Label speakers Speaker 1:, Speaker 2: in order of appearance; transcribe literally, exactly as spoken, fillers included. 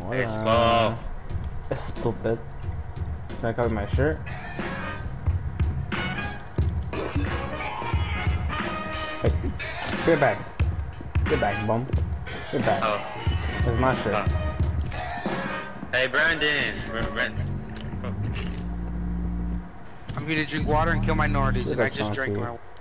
Speaker 1: Baseball.
Speaker 2: That's stupid. Can I cover my shirt? Hey, get back. Get back, bum. Get back.
Speaker 1: Oh.
Speaker 2: That's my shirt.
Speaker 1: Oh. Hey, Brandon. Brandon.
Speaker 3: I'm here to drink water and kill minorities,
Speaker 2: Get
Speaker 3: and I
Speaker 2: back
Speaker 3: just
Speaker 2: on,
Speaker 3: drank
Speaker 2: too.
Speaker 3: my